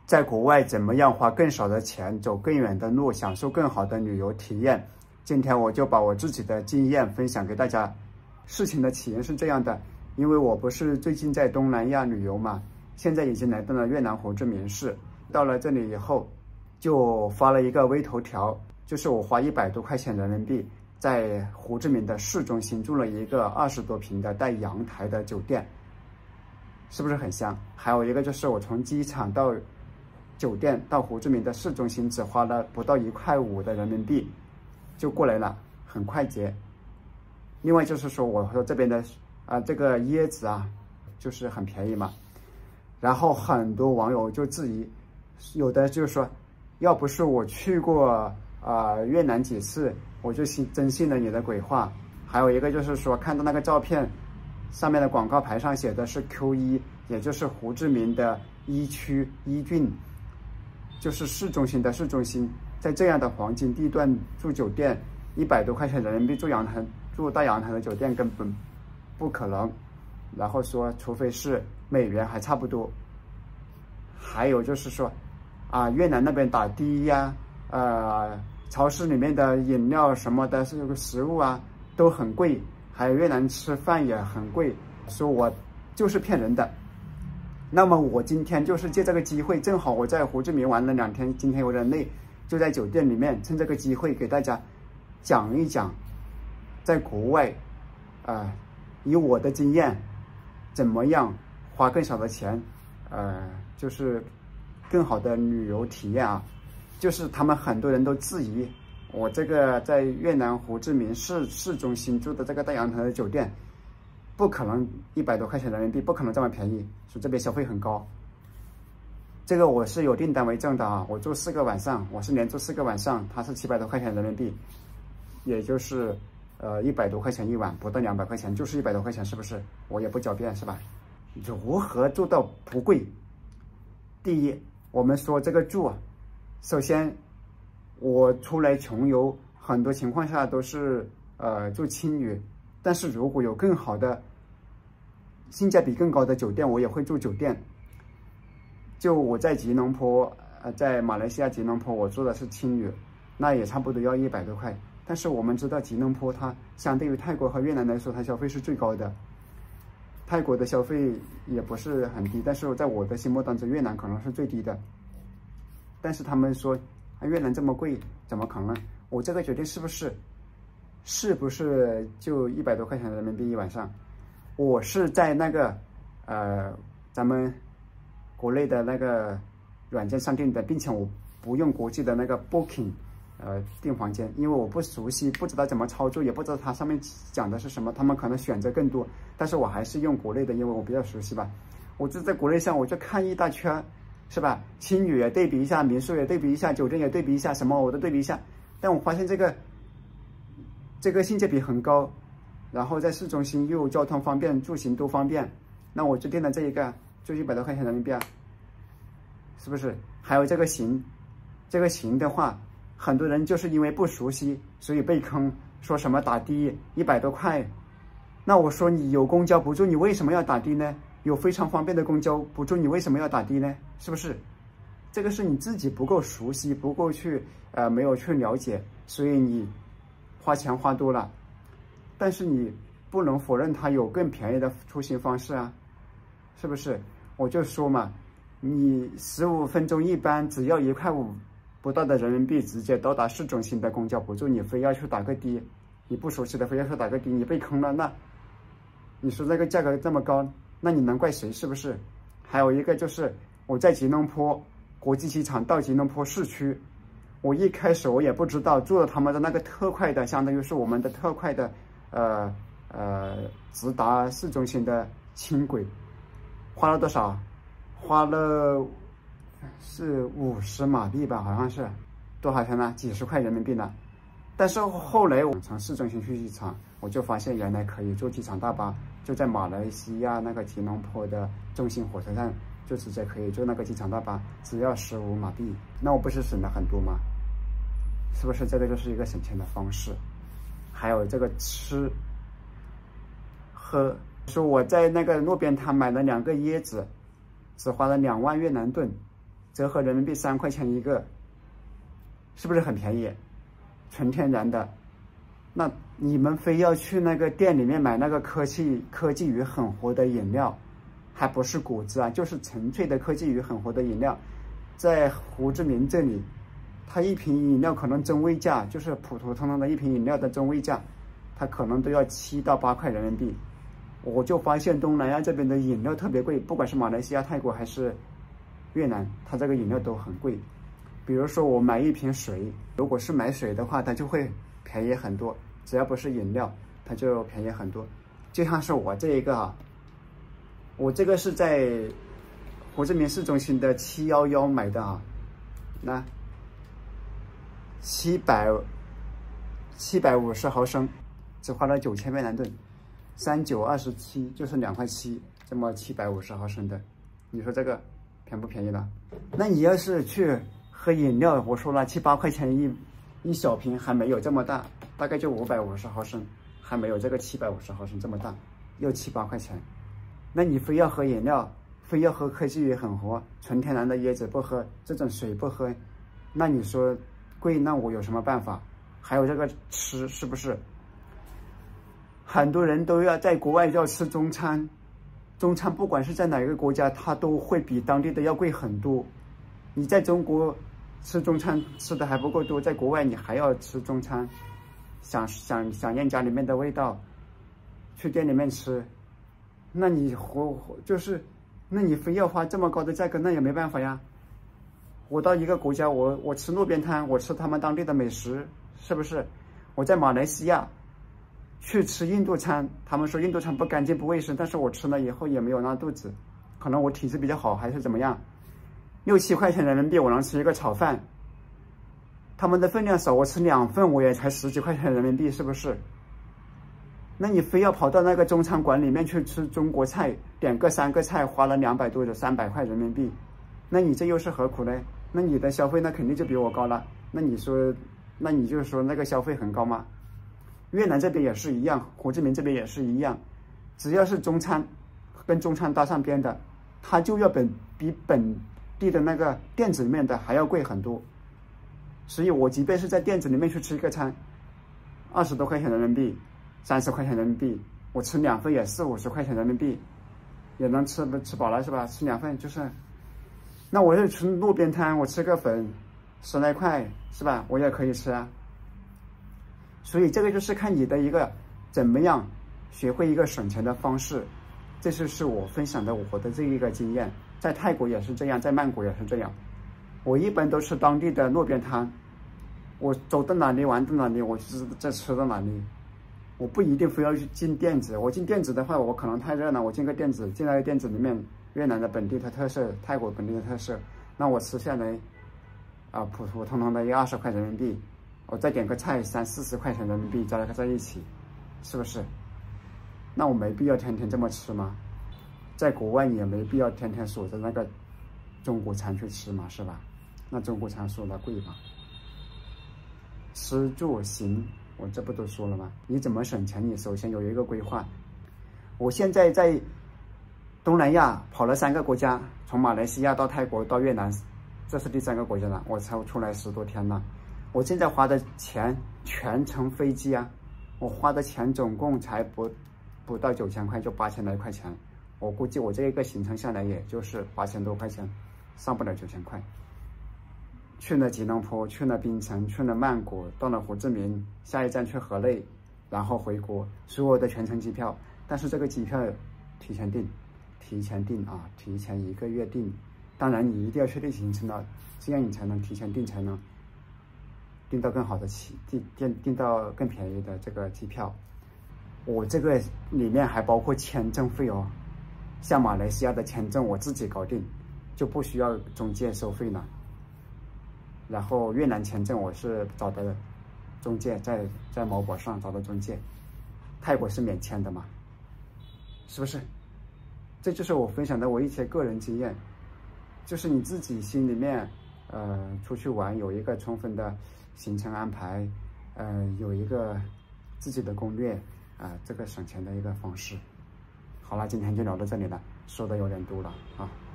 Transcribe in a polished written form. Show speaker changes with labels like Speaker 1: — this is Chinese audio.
Speaker 1: 在国外怎么样花更少的钱，走更远的路，享受更好的旅游体验。今天我就把我自己的经验分享给大家。事情的起因是这样的，因为我不是最近在东南亚旅游嘛，现在已经来到了越南胡志明市。到了这里以后，就发了一个微头条，就是我花100多块钱人民币，在胡志明的市中心住了一个20多平的带阳台的酒店，是不是很香？还有一个就是我从机场到酒店到胡志明的市中心，只花了不到1.5块的人民币就过来了，很快捷。另外就是说，我说这边的这个椰子啊，就是很便宜嘛。然后很多网友就质疑，有的就是说，要不是我去过越南几次，我就真信了你的鬼话。还有一个就是说，看到那个照片上面的广告牌上写的是 Q1，也就是胡志明的1区1郡，就是市中心的市中心，在这样的黄金地段住酒店，100多块钱人民币住大阳台的酒店根本不可能。然后说，除非是美元还差不多。还有就是说，越南那边打的呀，超市里面的饮料什么的，这个食物啊都很贵，还有越南吃饭也很贵，说我就是骗人的。那么我今天就是借这个机会，正好我在胡志明玩了2天，今天有点累，就在酒店里面趁这个机会给大家讲一讲，在国外以我的经验，怎么样花更少的钱，就是更好的旅游体验啊。就是他们很多人都质疑我这个在越南胡志明市中心住的这个大阳台的酒店，不可能100多块钱人民币，不可能这么便宜，说这边消费很高。这个我是有订单为证的啊，我住4个晚上，我是连住4个晚上，它是700多块钱人民币，也就是100多块钱一晚，不到200块钱，就是100多块钱，是不是？我也不狡辩，是吧？如何做到不贵？第一，我们说这个住，首先我出来穷游，很多情况下都是住青旅，但是如果有更好的性价比更高的酒店，我也会住酒店。就我在吉隆坡，在马来西亚吉隆坡，我住的是青旅，那也差不多要100多块。但是我们知道吉隆坡它相对于泰国和越南来说，它消费是最高的。泰国的消费也不是很低，但是在我的心目当中，越南可能是最低的。但是他们说越南这么贵，怎么可能？我这个酒店是不是就100多块钱人民币一晚上？我是在那个咱们国内的那个软件上订的，并且我不用国际的那个 Booking 订房间，因为我不熟悉，不知道怎么操作，也不知道它上面讲的是什么，他们可能选择更多，但是我还是用国内的，因为我比较熟悉吧。我就在国内上，我就看一大圈，是吧？青旅也对比一下，民宿也对比一下，酒店也对比一下，什么我都对比一下。但我发现这个性价比很高，然后在市中心又交通方便，住行都方便，那我就订了这一个，就100多块钱人民币啊，是不是？还有这个行的话，很多人就是因为不熟悉，所以被坑，说什么打的100多块。那我说你有公交不住，你为什么要打的呢？有非常方便的公交不住，你为什么要打的呢？是不是？这个是你自己不够熟悉，不够去没有去了解，所以你花钱花多了。但是你不能否认它有更便宜的出行方式啊，是不是？我就说嘛，你15分钟一班，只要1.5块不到的人民币，直接到达市中心的公交不住，你非要去打个的，你不熟悉的非要去打个的，你被坑了，那你说这个价格这么高，那你能怪谁？是不是？还有一个就是我在吉隆坡国际机场到吉隆坡市区，我一开始我也不知道，坐了他们的那个特快的，相当于是我们的特快的直达市中心的轻轨，花了多少？花了是50马币吧，好像是多少钱呢？几十块人民币呢。但是后来我从市中心去机场，我就发现原来可以坐机场大巴，就在马来西亚那个吉隆坡的中心火车站，就直接可以坐那个机场大巴，只要15马币，那我不是省了很多吗？是不是？这个就是一个省钱的方式。还有这个吃喝，说我在那个路边摊买了2个椰子，只花了2万越南盾， 折合人民币3块钱一个，是不是很便宜？纯天然的。那你们非要去那个店里面买那个科技与狠活的饮料，还不是果汁啊，就是纯粹的科技与狠活的饮料。在胡志明这里，它一瓶饮料可能中位价，就是普普通通的一瓶饮料的中位价，它可能都要7到8块人民币。我就发现东南亚这边的饮料特别贵，不管是马来西亚、泰国还是越南，它这个饮料都很贵。比如说我买一瓶水，如果是买水的话，它就会便宜很多，只要不是饮料，它就便宜很多。就像是我这一个啊，我这个是在胡志明市中心的711买的啊，那750毫升，只花了9000越南盾，3927就是2块7，这么750毫升的，你说这个便不便宜了？那你要是去喝饮料，我说了7、8块钱一小瓶，还没有这么大，大概就550毫升，还没有这个750毫升这么大，又7、8块钱。那你非要喝饮料，非要喝科技与狠活，纯天然的椰子不喝，这种水不喝，那你说贵，那我有什么办法？还有这个吃，是不是？很多人都要在国外要吃中餐，中餐不管是在哪个国家，它都会比当地的要贵很多。你在中国吃中餐吃的还不够多，在国外你还要吃中餐，想念家里面的味道，去店里面吃，那你那你非要花这么高的价格，那也没办法呀。我到一个国家，我吃路边摊，我吃他们当地的美食，是不是？我在马来西亚去吃印度餐，他们说印度餐不干净不卫生，但是我吃了以后也没有拉肚子，可能我体质比较好还是怎么样。6、7块钱人民币我能吃一个炒饭，他们的分量少，我吃2份我也才10几块钱人民币，是不是？那你非要跑到那个中餐馆里面去吃中国菜，点个3个菜花了200多的300块人民币，那你这又是何苦呢？那你的消费那肯定就比我高了。那你就说那个消费很高吗？越南这边也是一样，胡志明这边也是一样，只要是中餐跟中餐搭上边的，它就要比本地的那个店子里面的还要贵很多。所以我即便是在店子里面去吃一个餐，20多块钱人民币，30块钱人民币，我吃2份也40、50块钱人民币，也能吃饱了是吧？吃2份就是，那我就吃路边摊，我吃个粉10来块是吧？我也可以吃啊。所以这个就是看你的一个怎么样学会一个省钱的方式，这就是我分享的我的这一个经验。在泰国也是这样，在曼谷也是这样。我一般都吃当地的路边摊，我走到哪里玩到哪里，我就是在吃到哪里。我不一定非要去进店子，我进店子的话，我可能太热闹，我进个店子，进那个店子里面越南的本地的特色，泰国本地的特色，那我吃下来普普通通的20块人民币，我再点个菜30、40块钱人民币加在一起，是不是？那我没必要天天这么吃吗？在国外你也没必要天天锁着那个中国餐去吃嘛，是吧？那中国餐说了贵吗？吃住行，我这不都说了吗？你怎么省钱？你首先有一个规划。我现在在东南亚跑了3个国家，从马来西亚到泰国到越南，这是第3个国家了。我才出来10多天了，我现在花的钱全程飞机啊，我花的钱总共才不到9000块，就8000来块钱。我估计我这一个行程下来也就是8000多块钱，上不了9000块。去了吉隆坡，去了槟城，去了曼谷，到了胡志明，下一站去河内，然后回国，所有的全程机票。但是这个机票提前订啊，提前1个月订。当然你一定要确定行程了，这样你才能提前订，才能订到更好的订到更便宜的这个机票。我这个里面还包括签证费哦，像马来西亚的签证我自己搞定，就不需要中介收费了。然后越南签证我是找的中介，在某宝上找的中介，泰国是免签的嘛，是不是？这就是我分享的我一些个人经验，就是你自己心里面出去玩有一个充分的行程安排，有一个自己的攻略这个省钱的一个方式。好了，今天就聊到这里了，说的有点多了啊。